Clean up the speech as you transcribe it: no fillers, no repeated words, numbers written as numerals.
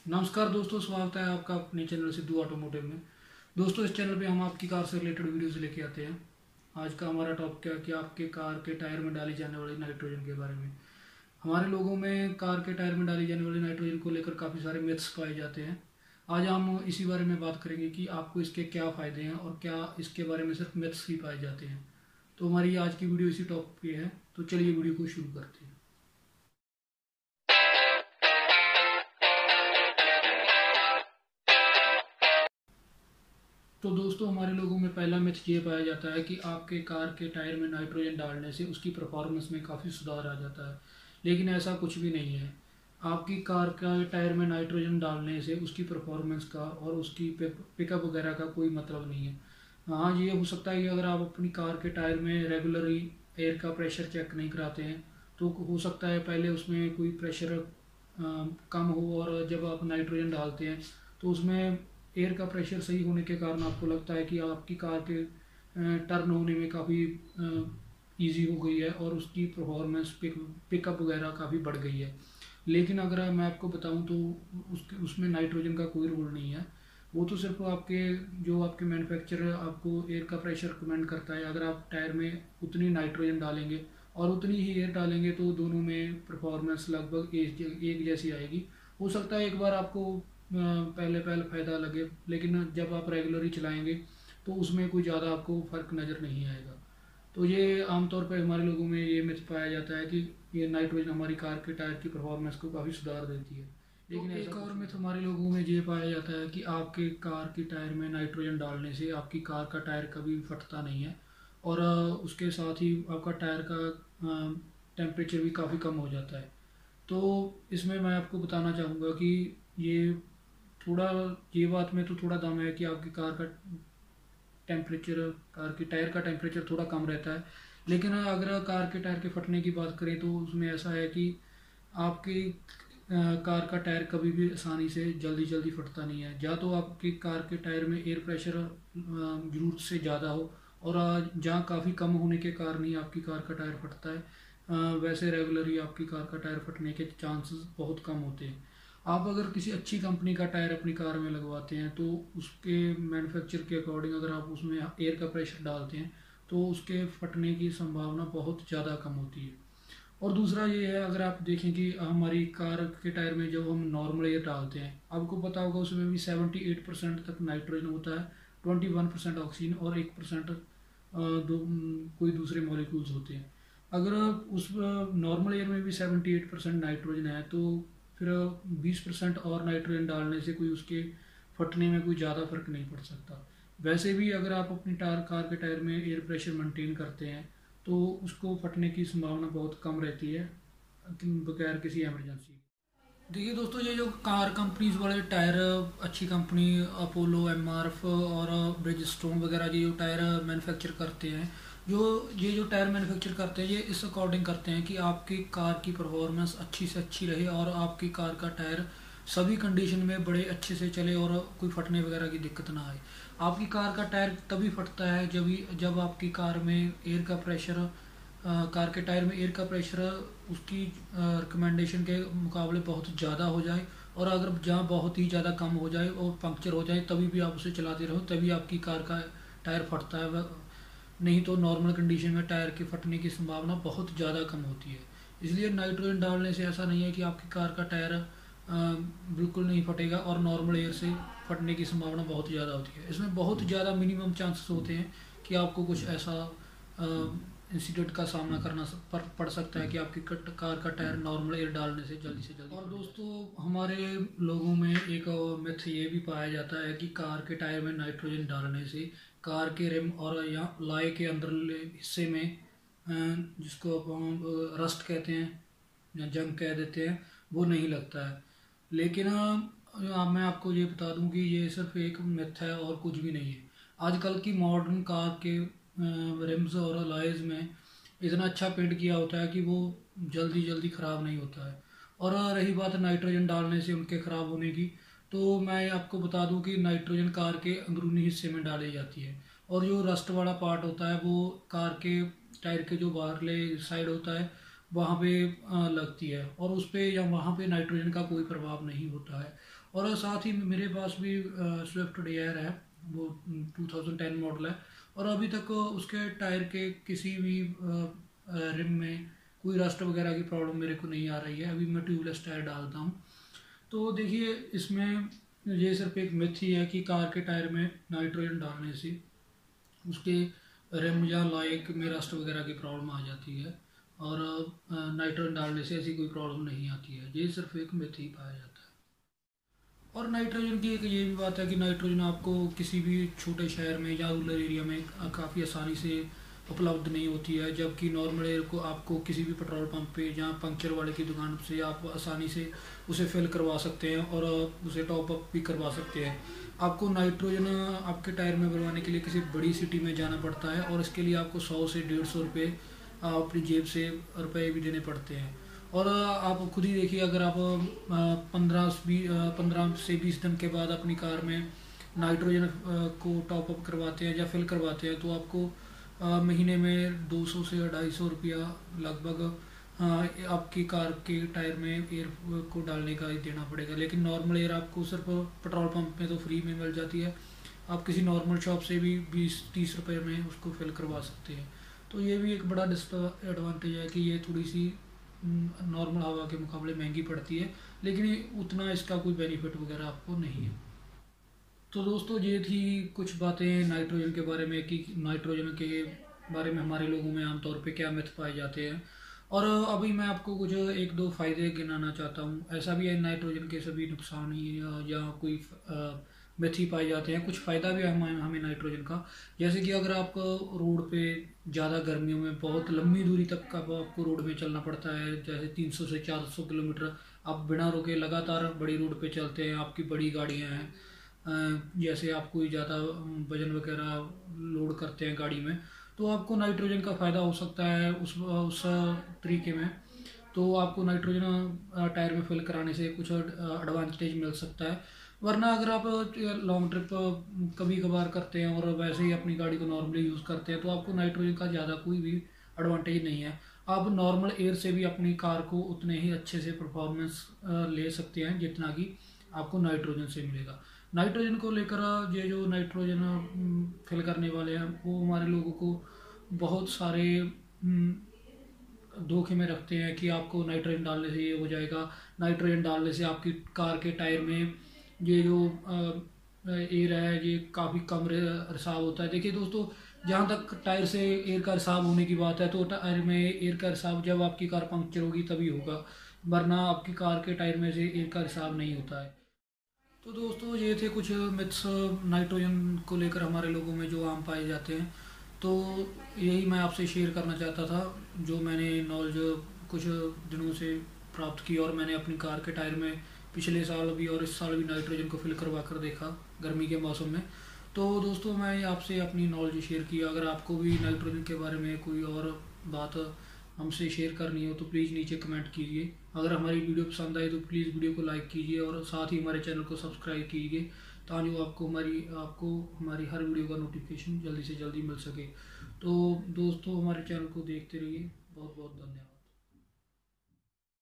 नमस्कार दोस्तों, स्वागत है आपका अपने चैनल सिद्धू ऑटोमोटिव में। दोस्तों, इस चैनल पे हम आपकी कार से रिलेटेड वीडियोस लेके आते हैं। आज का हमारा टॉपिक है कि आपके कार के टायर में डाली जाने वाली नाइट्रोजन के बारे में। हमारे लोगों में कार के टायर में डाली जाने वाली नाइट्रोजन को लेकर काफ़ी सारे मिथ्स पाए जाते हैं। आज हम इसी बारे में बात करेंगे कि आपको इसके क्या फ़ायदे हैं और क्या इसके बारे में सिर्फ मिथ्स ही पाए जाते हैं। तो हमारी आज की वीडियो इसी टॉपिक पे है, तो चलिए वीडियो को शुरू करते हैं। तो दोस्तों, हमारे लोगों में पहला मिथ ये पाया जाता है कि आपके कार के टायर में नाइट्रोजन डालने से उसकी परफॉर्मेंस में काफ़ी सुधार आ जाता है। लेकिन ऐसा कुछ भी नहीं है। आपकी कार का टायर में नाइट्रोजन डालने से उसकी परफॉर्मेंस का और उसकी पिकअप वगैरह का कोई मतलब नहीं है। हाँ, ये हो सकता है कि अगर आप अपनी कार के टायर में रेगुलरली एयर का प्रेशर चेक नहीं कराते हैं तो हो सकता है पहले उसमें कोई प्रेशर कम हो, और जब आप नाइट्रोजन डालते हैं तो उसमें एयर का प्रेशर सही होने के कारण आपको लगता है कि आपकी कार के टर्न होने में काफ़ी इजी हो गई है और उसकी परफॉर्मेंस पिकअप वगैरह काफ़ी बढ़ गई है। लेकिन अगर मैं आपको बताऊं तो उसमें नाइट्रोजन का कोई रोल नहीं है। वो तो सिर्फ आपके मैन्युफैक्चरर आपको एयर का प्रेशर रिकमेंड करता है। अगर आप टायर में उतनी नाइट्रोजन डालेंगे और उतनी ही एयर डालेंगे तो दोनों में परफॉर्मेंस लगभग एक जैसी आएगी। हो सकता है एक बार आपको पहले पहले फ़ायदा लगे, लेकिन जब आप रेगुलरली चलाएंगे तो उसमें कोई ज़्यादा आपको फ़र्क नज़र नहीं आएगा। तो ये आमतौर पर हमारे लोगों में ये मिथ पाया जाता है कि ये नाइट्रोजन हमारी कार के टायर की परफॉर्मेंस को काफ़ी सुधार देती है। लेकिन एक और मिथ हमारे लोगों में ये पाया जाता है कि आपके कार की टायर में नाइट्रोजन डालने से आपकी कार का टायर कभी फटता नहीं है, और उसके साथ ही आपका टायर का टेम्परेचर भी काफ़ी कम हो जाता है। तो इसमें मैं आपको बताना चाहूँगा कि ये थोड़ा ये बात में तो थोड़ा दम है कि आपकी कार की टायर का टेम्परेचर थोड़ा कम रहता है। लेकिन अगर कार के टायर के फटने की बात करें तो उसमें ऐसा है कि आपकी कार का टायर कभी भी आसानी से जल्दी जल्दी फटता नहीं है। या तो आपकी कार के टायर में एयर प्रेशर ज़रूरत से ज़्यादा हो, और जहाँ काफ़ी कम होने के कारण ही आपकी कार का टायर फटता है। वैसे रेगुलरली आपकी कार का टायर फटने के चांसेस बहुत कम होते हैं। आप अगर किसी अच्छी कंपनी का टायर अपनी कार में लगवाते हैं तो उसके मैन्युफैक्चर के अकॉर्डिंग अगर आप उसमें एयर का प्रेशर डालते हैं तो उसके फटने की संभावना बहुत ज़्यादा कम होती है। और दूसरा ये है, अगर आप देखें कि हमारी कार के टायर में जब हम नॉर्मल एयर डालते हैं, आपको पता होगा उसमें भी 78% तक नाइट्रोजन होता है, 21% ऑक्सीजन और 1% कोई दूसरे मॉलिक्यूल्स होते हैं। अगर उस नॉर्मल एयर में भी 78% नाइट्रोजन है तो फिर 20% और नाइट्रोजन डालने से कोई उसके फटने में कोई ज़्यादा फर्क नहीं पड़ सकता। वैसे भी अगर आप अपनी कार के टायर में एयर प्रेशर मेंटेन करते हैं तो उसको फटने की संभावना बहुत कम रहती है बगैर किसी इमरजेंसी। देखिए दोस्तों, ये जो कार कंपनीज वाले टायर, अच्छी कंपनी अपोलो, एमआरएफ और ब्रिजस्टोन वगैरह ये जो टायर मैन्युफैक्चर करते हैं, ये जो टायर मैन्युफैक्चर करते हैं ये इस अकॉर्डिंग करते हैं कि आपकी कार की परफॉर्मेंस अच्छी से अच्छी रहे और आपकी कार का टायर सभी कंडीशन में बड़े अच्छे से चले और कोई फटने वगैरह की दिक्कत ना आए। आपकी कार का टायर तभी फटता है जब आपकी कार में एयर का प्रेशर कार के टायर में एयर का प्रेशर उसकी रिकमेंडेशन के मुकाबले बहुत ज़्यादा हो जाए, और अगर जहाँ बहुत ही ज़्यादा कम हो जाए और पंक्चर हो जाए तभी भी आप उसे चलाते रहो, तभी आपकी कार का टायर फटता है। नहीं तो नॉर्मल कंडीशन में टायर के फटने की संभावना बहुत ज़्यादा कम होती है। इसलिए नाइट्रोजन डालने से ऐसा नहीं है कि आपकी कार का टायर बिल्कुल नहीं फटेगा, और नॉर्मल एयर से फटने की संभावना बहुत ज़्यादा होती है। इसमें बहुत ज़्यादा मिनिमम चांसेस होते हैं कि आपको कुछ ऐसा इंसिडेंट का सामना करना पड़ सकता है कि आपकी कार का टायर नॉर्मल एयर डालने से जल्दी। और दोस्तों, हमारे लोगों में एक मिथ ये भी पाया जाता है कि कार के टायर में नाइट्रोजन डालने से कार के रिम और या लाई के अंदर हिस्से में जिसको हम रस्ट कहते हैं या जंग कह देते हैं, वो नहीं लगता है। लेकिन मैं आपको ये बता दूं कि ये सिर्फ एक मिथ है और कुछ भी नहीं है। आजकल की मॉडर्न कार के रिम्स और अलॉयज़ में इतना अच्छा पेंट किया होता है कि वो जल्दी जल्दी ख़राब नहीं होता है। और रही बात नाइट्रोजन डालने से उनके ख़राब होने की, तो मैं आपको बता दूं कि नाइट्रोजन कार के अंदरूनी हिस्से में डाली जाती है, और जो रस्ट वाला पार्ट होता है वो कार के टायर के जो बाहरले साइड होता है वहाँ पे लगती है, और उस पे या वहाँ पे नाइट्रोजन का कोई प्रभाव नहीं होता है। और साथ ही मेरे पास भी स्विफ्ट डिज़ायर है, वो 2010 मॉडल है, और अभी तक उसके टायर के किसी भी रिम में कोई रस्ट वगैरह की प्रॉब्लम मेरे को नहीं आ रही है। अभी मैं ट्यूबलेस टायर डालता हूँ। तो देखिए, इसमें ये सिर्फ एक मिथ ही है कि कार के टायर में नाइट्रोजन डालने से उसके रिम या लाइक में रस्ट वगैरह की प्रॉब्लम आ जाती है, और नाइट्रोजन डालने से ऐसी कोई प्रॉब्लम नहीं आती है। ये सिर्फ एक मिथ ही पाया जाता है। और नाइट्रोजन की एक ये भी बात है कि नाइट्रोजन आपको किसी भी छोटे शहर में या रूरल एरिया में काफ़ी आसानी से उपलब्ध नहीं होती है, जबकि नॉर्मल एयर को आपको किसी भी पेट्रोल पंप पे या पंक्चर वाले की दुकान से आप आसानी से उसे फिल करवा सकते हैं और उसे टॉप अप भी करवा सकते हैं। आपको नाइट्रोजन आपके टायर में भरवाने के लिए किसी बड़ी सिटी में जाना पड़ता है, और इसके लिए आपको 100 से 150 रुपये अपनी जेब से रुपए भी देने पड़ते हैं। और आप खुद ही देखिए, अगर आप 15 से 20 दिन के बाद अपनी कार में नाइट्रोजन को टॉप अप करवाते हैं या फिल करवाते हैं, तो आपको महीने में 200 से 250 रुपया लगभग आपकी कार के टायर में एयर को डालने का ही देना पड़ेगा। लेकिन नॉर्मल एयर आपको सिर्फ पेट्रोल पंप में तो फ्री में मिल जाती है, आप किसी नॉर्मल शॉप से भी 20-30 रुपये में उसको फिल करवा सकते हैं। तो ये भी एक बड़ा डिसएडवांटेज है कि ये थोड़ी सी नॉर्मल हवा के मुकाबले महंगी पड़ती है, लेकिन उतना इसका कोई बेनिफिट वगैरह आपको नहीं है। तो दोस्तों, ये थी कुछ बातें नाइट्रोजन के बारे में कि नाइट्रोजन के बारे में हमारे लोगों में आमतौर पे क्या मिथ पाए जाते हैं। और अभी मैं आपको कुछ एक दो फायदे गिनाना चाहता हूँ। ऐसा भी है नाइट्रोजन के सभी नुकसान ही या कोई मिथ ही पाए जाते हैं, कुछ फ़ायदा भी है हमें नाइट्रोजन का। जैसे कि अगर आप रोड पे ज़्यादा गर्मियों में बहुत लंबी दूरी तक का आपको रोड में चलना पड़ता है, जैसे 300 से 400 किलोमीटर आप बिना रुके लगातार बड़ी रोड पे चलते हैं, आपकी बड़ी गाड़ियाँ हैं, जैसे आप कोई ज़्यादा वजन वगैरह लोड करते हैं गाड़ी में, तो आपको नाइट्रोजन का फ़ायदा हो सकता है उस तरीके में। तो आपको नाइट्रोजन टायर में फिल कराने से कुछ एडवांटेज मिल सकता है। वरना अगर आप लॉन्ग ट्रिप कभी कभार करते हैं और वैसे ही अपनी गाड़ी को नॉर्मली यूज़ करते हैं, तो आपको नाइट्रोजन का ज़्यादा कोई भी एडवांटेज नहीं है। आप नॉर्मल एयर से भी अपनी कार को उतने ही अच्छे से परफॉर्मेंस ले सकते हैं जितना कि आपको नाइट्रोजन से मिलेगा। नाइट्रोजन को लेकर ये जो नाइट्रोजन फिल करने वाले हैं, वो हमारे लोगों को बहुत सारे धोखे में रखते हैं कि आपको नाइट्रोजन डालने से ये हो जाएगा, नाइट्रोजन डालने से आपकी कार के टायर में ये जो एयर है ये काफ़ी कम रिसाव होता है। देखिए दोस्तों, जहाँ तक टायर से एयर का रिसाव होने की बात है, तो टायर में एयर का रिसाव जब आपकी कार पंक्चर होगी तभी होगा, वरना आपकी कार के टायर में से एयर का रिसाव नहीं होता है। तो दोस्तों, ये थे कुछ मिथ्स नाइट्रोजन को लेकर हमारे लोगों में जो आम पाए जाते हैं। तो यही मैं आपसे शेयर करना चाहता था, जो मैंने नॉलेज कुछ दिनों से प्राप्त की, और मैंने अपनी कार के टायर में पिछले साल भी और इस साल भी नाइट्रोजन को फिल करवा कर देखा गर्मी के मौसम में। तो दोस्तों, मैं आपसे अपनी नॉलेज शेयर की। अगर आपको भी नाइट्रोजन के बारे में कोई और बात हमसे शेयर करनी हो तो प्लीज़ नीचे कमेंट कीजिए। अगर हमारी वीडियो पसंद आए तो प्लीज़ वीडियो को लाइक कीजिए और साथ ही हमारे चैनल को सब्सक्राइब कीजिए, ताकि आपको हमारी हर वीडियो का नोटिफिकेशन जल्दी से जल्दी मिल सके। तो दोस्तों, हमारे चैनल को देखते रहिए। बहुत बहुत धन्यवाद।